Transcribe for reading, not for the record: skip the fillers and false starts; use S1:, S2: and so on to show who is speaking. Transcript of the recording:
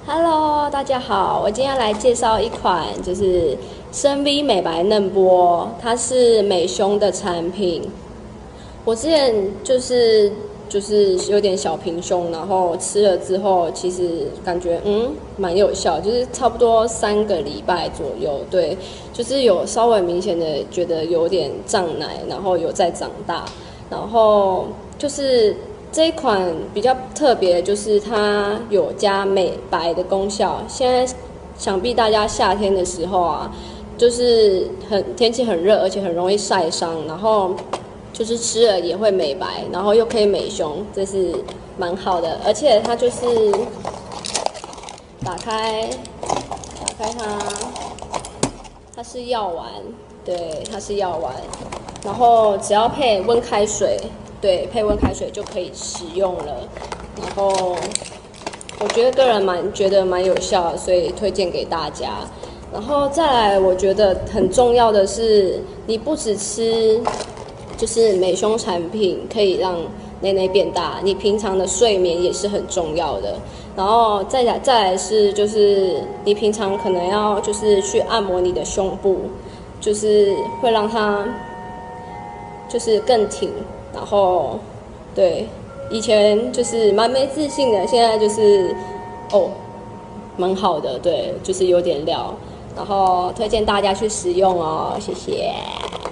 S1: Hello，大家好，我今天来介绍一款就是深 V 美白嫩波，它是美胸的产品。我之前就是有点小平胸，然后吃了之后，其实感觉蛮有效，就是差不多3个礼拜左右，对，就是有稍微明显的觉得有点胀奶，然后有在长大，然后就是这一款比较特别，就是它有加美白的功效。现在想必大家夏天的时候啊，就是天气很热，而且很容易晒伤，然后就是吃了也会美白，然后又可以美胸，这是蛮好的。而且它就是打开它，它是药丸，对，它是药丸，然后只要配温开水，对，配温开水就可以使用了。然后我觉得个人觉得蛮有效的，所以推荐给大家。然后再来，我觉得很重要的是，你不只吃就是美胸产品可以让内内变大，你平常的睡眠也是很重要的。然后再来是就是你平常可能要就是去按摩你的胸部，就是会让它就是更挺。然后对，以前就是蛮没自信的，现在就是蛮好的，对，就是有点料。然后推荐大家去使用哦，谢谢。